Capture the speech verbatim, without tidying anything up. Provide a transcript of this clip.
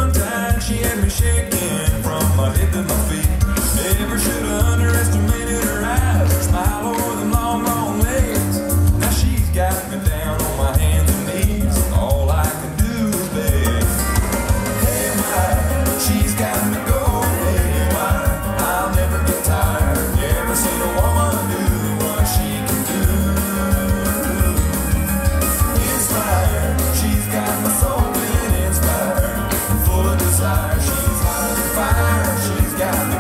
one time she had me shaking from my head to my feet. Never should have underestimated her eyes, her smile over them long, long legs. Now she's got me down on my hands and knees, and all I can do is beg. Hey, my, she's got me going haywire. I'll never get tired, never seen a woman do what she can do. Inspired, she's got my soul feeling inspired and full of desire. She's hot as fire, she's got me